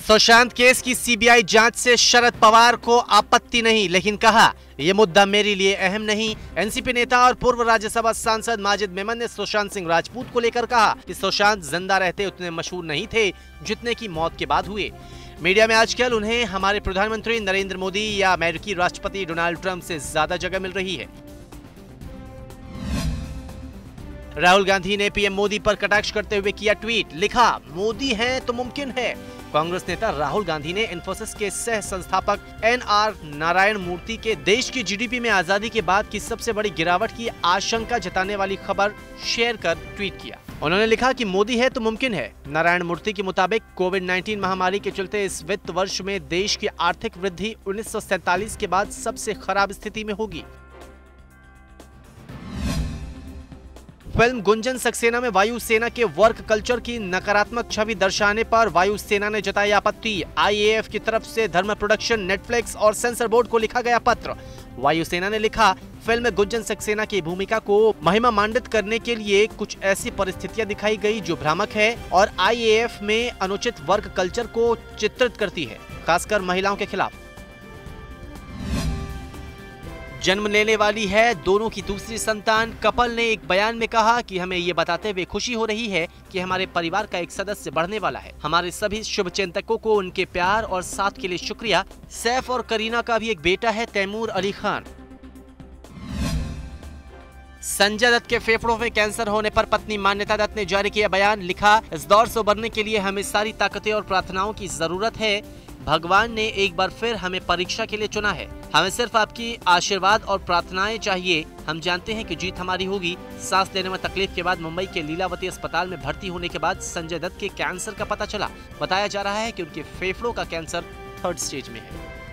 Sushant case की CBI जांच से शरद पवार को आपत्ति नहीं, लेकिन कहा यह मुद्दा मेरे लिए अहम नहीं। एनसीपी नेता और पूर्व राज्यसभा सांसद माजिद मेमन ने सुशांत सिंह राजपूत को लेकर कहा कि सुशांत जिंदा रहते उतने मशहूर नहीं थे जितने की मौत के बाद हुए। मीडिया में आजकल उन्हें हमारे प्रधानमंत्री नरेंद्र मोदी या अमेरिकी राष्ट्रपति डोनाल्ड ट्रंप से ज्यादा जगह मिल रही है। राहुल गांधी ने पीएम मोदी पर कटाक्ष करते हुए किया ट्वीट, लिखा मोदी हैं तो मुमकिन है। कांग्रेस नेता राहुल गांधी ने इन्फोसिस के सह संस्थापक एनआर नारायण मूर्ति के देश की जीडीपी में आजादी के बाद की सबसे बड़ी गिरावट की आशंका जताने वाली खबर शेयर कर ट्वीट किया। उन्होंने लिखा कि मोदी है तो मुमकिन है। नारायण मूर्ति के मुताबिक कोविड-19 महामारी के चलते इस वित्त वर्ष में देश की आर्थिक वृद्धि 1947 के बाद सबसे खराब स्थिति में होगी। फिल्म गुंजन सक्सेना में वायुसेना के वर्क कल्चर की नकारात्मक छवि दर्शाने पर वायुसेना ने जताई आपत्ति। आईएएफ की तरफ से धर्म प्रोडक्शन, नेटफ्लिक्स और सेंसर बोर्ड को लिखा गया पत्र। वायुसेना ने लिखा, फिल्म में गुंजन सक्सेना की भूमिका को महिमामंडित करने के लिए कुछ ऐसी परिस्थितियां दिखाई गई जो भ्रामक है और आईएएफ में अनुचित वर्क कल्चर को चित्रित करती है, खासकर महिलाओं के खिलाफ। जन्म लेने वाली है दोनों की दूसरी संतान। कपल ने एक बयान में कहा कि हमें ये बताते हुए खुशी हो रही है कि हमारे परिवार का एक सदस्य बढ़ने वाला है। हमारे सभी शुभचिंतकों को उनके प्यार और साथ के लिए शुक्रिया। सैफ और करीना का भी एक बेटा है, तैमूर अली खान। संजय दत्त के फेफड़ों में कैंसर होने पर पत्नी मान्यता दत्त ने जारी किया बयान, लिखा, इस दौर से उबरने के लिए हमें सारी ताकतें और प्रार्थनाओं की जरूरत है। भगवान ने एक बार फिर हमें परीक्षा के लिए चुना है। हमें सिर्फ आपकी आशीर्वाद और प्रार्थनाएं चाहिए। हम जानते हैं कि जीत हमारी होगी। सांस लेने में तकलीफ के बाद मुंबई के लीलावती अस्पताल में भर्ती होने के बाद संजय दत्त के कैंसर का पता चला। बताया जा रहा है कि उनके फेफड़ों का कैंसर 3rd स्टेज में है।